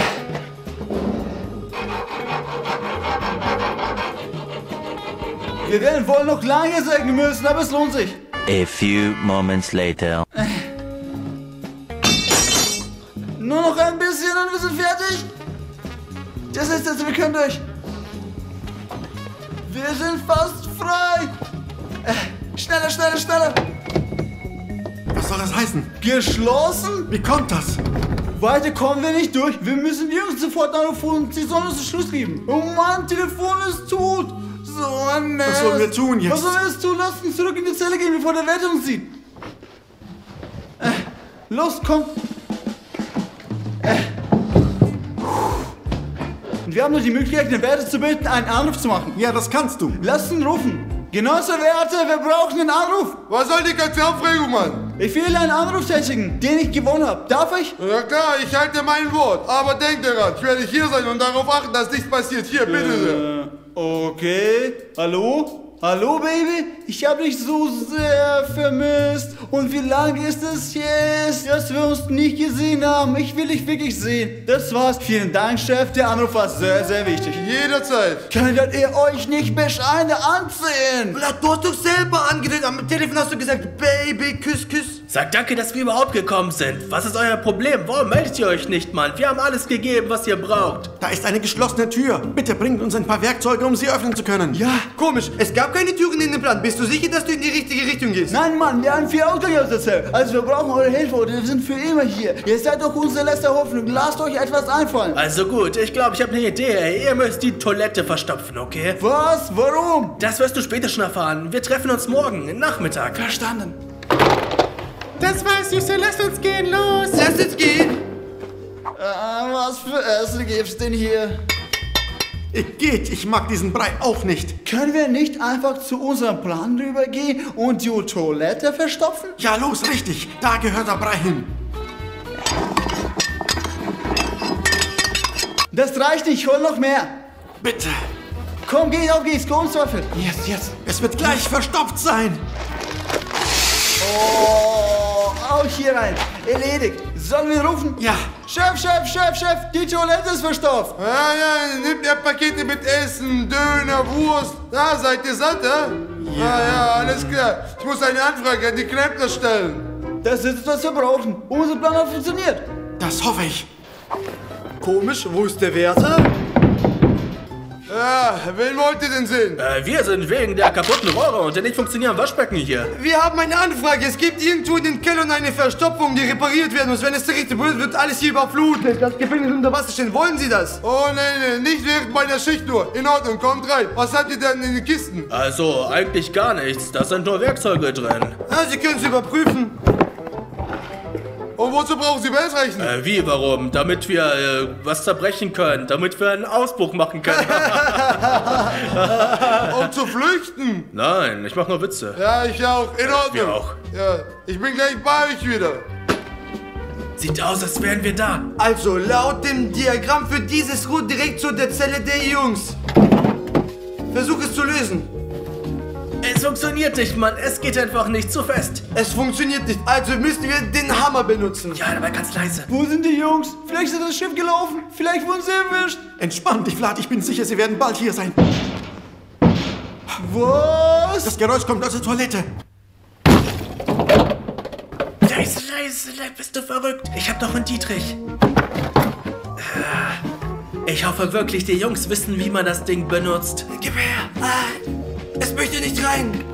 Wir werden wohl noch lange sägen müssen, aber es lohnt sich. A few moments later. Äh. Nur noch ein bisschen und wir sind fertig. Das ist es, wir können durch. Wir sind fast frei. Äh, schneller, schneller, schneller. Was soll das heißen? Geschlossen? Wie kommt das? Weiter kommen wir nicht durch. Wir müssen die Jungs sofort anrufen und sie sollen uns den Schluss geben. Oh Mann, Telefon ist tot. So ein Mist. Was sollen wir tun jetzt? Was sollen wir jetzt tun? Lass uns zurück in die Zelle gehen, bevor der Wärter uns sieht. Äh, los, komm. Äh. Und wir haben noch die Möglichkeit, den Wärter zu bitten, einen Anruf zu machen. Ja, das kannst du. Lass ihn rufen. Genosse Wärter, wir brauchen einen Anruf. Was soll die ganze Aufregung, Mann? Ich will einen Anruf tätigen, den ich gewonnen habe. Darf ich? Ja klar, ich halte mein Wort. Aber denk daran, ich werde hier sein und darauf achten, dass nichts passiert. Hier, bitte. Äh, okay. Hallo? Hallo, Baby? Ich habe dich so sehr vermisst. Und wie lange ist es jetzt, dass wir uns nicht gesehen haben? Ich will dich wirklich sehen. Das war's. Vielen Dank, Chef. Der Anruf war sehr, sehr wichtig. Jederzeit. Könntet ihr euch nicht Bescheide anziehen? Du hast doch selber angedeutet. Am Telefon hast du gesagt, Baby, küss, küss. Sagt danke, dass wir überhaupt gekommen sind. Was ist euer Problem? Warum meldet ihr euch nicht, Mann? Wir haben alles gegeben, was ihr braucht. Da ist eine geschlossene Tür. Bitte bringt uns ein paar Werkzeuge, um sie öffnen zu können. Ja. Komisch, es gab keine Türen in dem Plan. Bist du sicher, dass du in die richtige Richtung gehst? Nein, Mann, wir haben vier Ausgänge aus der Zelle. Also wir brauchen eure Hilfe oder wir sind für immer hier. Ihr seid doch unsere letzte Hoffnung. Lasst euch etwas einfallen. Also gut, ich glaube, ich habe eine Idee. Ihr müsst die Toilette verstopfen, okay? Was? Warum? Das wirst du später schon erfahren. Wir treffen uns morgen, Nachmittag. Verstanden. Das war's, Süße. Lasst uns gehen, los. Lass uns gehen. Äh, was für Essen gibt's denn hier? Ich geht, ich mag diesen Brei auch nicht. Können wir nicht einfach zu unserem Plan rübergehen und die Toilette verstopfen? Ja, los, richtig. Da gehört der Brei hin. Das reicht nicht, ich hol noch mehr. Bitte. Komm, geh auf geht's, komm, Zweifel. Jetzt, jetzt. Es wird gleich verstopft sein. Oh, auch hier rein. Erledigt. Sollen wir rufen? Ja. Chef, Chef, Chef, Chef, die Toilette ist verstopft. Ja, ja, nehmt ihr Pakete mit Essen, Döner, Wurst. Da seid ihr satt, ja? Ja. Ah, ja, alles klar. Ich muss eine Anfrage an die Klempner stellen. Das ist es, was wir brauchen. Unser Plan hat funktioniert. Das hoffe ich. Komisch, wo ist der Wärter? Ja, wen wollt ihr denn sehen? Äh, wir sind wegen der kaputten Rohre und der nicht funktionierenden Waschbecken hier. Wir haben eine Anfrage. Es gibt irgendwo in den Kellern eine Verstopfung, die repariert werden muss. Wenn es richtig wird, wird alles hier überflutet. Das Gefängnis unter Wasser stehen. Wollen Sie das? Oh, nee, nee, nicht während meiner Schicht nur. In Ordnung, kommt rein. Was habt ihr denn in den Kisten? Also, eigentlich gar nichts. Da sind nur Werkzeuge drin. Ja, Sie können es überprüfen. Und wozu brauchen Sie Messrechen? Äh, wie, warum? Damit wir äh, was zerbrechen können. Damit wir einen Ausbruch machen können. Um zu flüchten? Nein, ich mach nur Witze. Ja, ich auch. In Ordnung. Wir auch. Ja, ich bin gleich bei euch wieder. Sieht aus, als wären wir da. Also, laut dem Diagramm führt dieses Route direkt zu der Zelle der Jungs. Versuch es zu lösen. Es funktioniert nicht, Mann. Es geht einfach nicht zu fest. Es funktioniert nicht, also müssen wir den Hammer benutzen. Ja, aber ganz leise. Wo sind die Jungs? Vielleicht ist das Schiff gelaufen. Vielleicht wurden sie erwischt. Entspannt dich, Vlad. Ich bin sicher, sie werden bald hier sein. Was? Das Geräusch kommt aus der Toilette. Scheiße, scheiße, bist du verrückt? Ich hab doch einen Dietrich. Ich hoffe wirklich, die Jungs wissen, wie man das Ding benutzt. Gib her. Ah, es möchte nicht rein.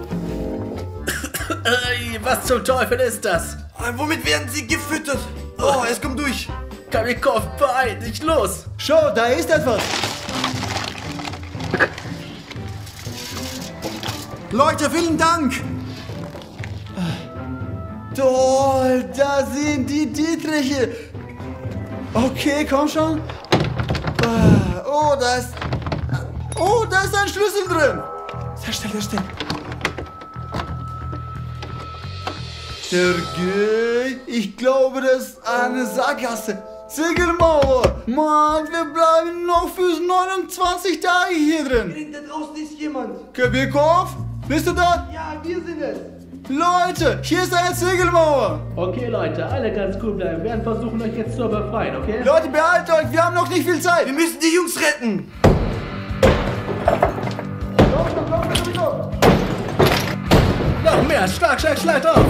Ey, was zum Teufel ist das? Ah, womit werden sie gefüttert? Oh, es kommt durch. Kabikow, beeil dich, los! Schau, da ist etwas. Leute, vielen Dank. Toll, da sind die Dietriche. Okay, komm schon. Oh, da ist... Oh, da ist ein Schlüssel drin. Sehr schnell, sehr schnell. Sergej, ich glaube, das ist eine Sackgasse. Ziegelmauer. Mann, wir bleiben noch für neunundzwanzig Tage hier drin. Da draußen ist jemand. Kabikow, bist du da? Ja, wir sind es. Leute, hier ist eine Ziegelmauer. Okay, Leute, alle ganz cool bleiben. Wir werden versuchen, euch jetzt zu befreien, okay? Leute, beeilt euch, wir haben noch nicht viel Zeit. Wir müssen die Jungs retten. Noch mehr, schlag, schlag, schlag drauf!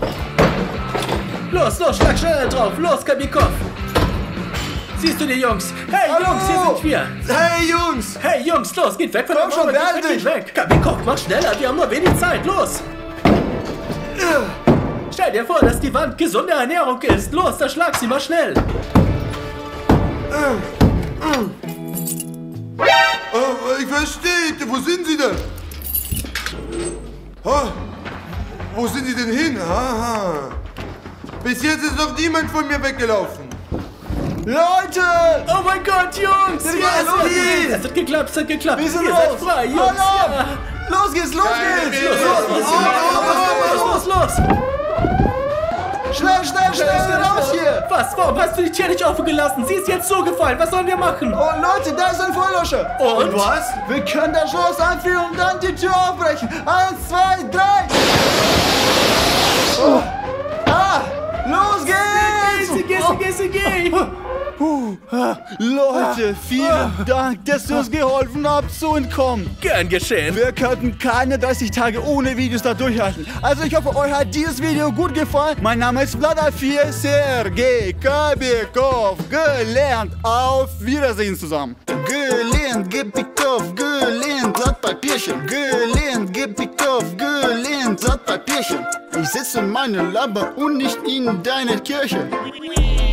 Los, los, schlag schneller drauf! Los, Kabikow! Siehst du die Jungs? Hey, Hallo! Jungs, hier sind wir! Hey, Jungs. Hey, Jungs, los, geht weg von Komm der schon, Mauer, beeil geht weg, dich. geht weg! Kabikow, mach schneller, wir haben nur wenig Zeit, los! Stell dir vor, dass die Wand gesunde Ernährung ist! Los, da schlag sie mal schnell! Oh, ich verstehe. Wo sind sie denn? Oh, wo sind sie denn hin? Aha. Bis jetzt ist noch niemand von mir weggelaufen. Leute. Oh mein Gott, Jungs! Ja, Yes, los yes, geht's. es hat geklappt, es hat geklappt! Wir sind Ihr raus. seid frei, Jungs! Alarm. Ja. Los geht's, los geht's. Los, los, los, los, los, los, los! Schnell, schnell, schnell, raus hier. Was? Warum hast du die Tür nicht offen gelassen? Sie ist jetzt zugefallen. Was sollen wir machen? Oh, Leute, da ist ein Feuerlöscher. Und? was? Wir können das Schloss einführen und dann die Tür aufbrechen. Eins, zwei, drei. Oh. Ah, los geht's. Geh, geh, geh, geh, geh! Puh. Ah, Leute, vielen Dank, dass ihr uns geholfen habt, zu entkommen. Gern geschehen. Wir könnten keine dreißig Tage ohne Videos da durchhalten. Also ich hoffe, euch hat dieses Video gut gefallen. Mein Name ist Vlad vier, Sergej Kabikow. Gelernt. Auf Wiedersehen zusammen. Gelernt, Kabikow, gelernt, Blatt Papierchen. Gelernt, Kabikow, gelernt, Blatt Papierchen. Ich sitze in meiner Laber und nicht in deiner Kirche.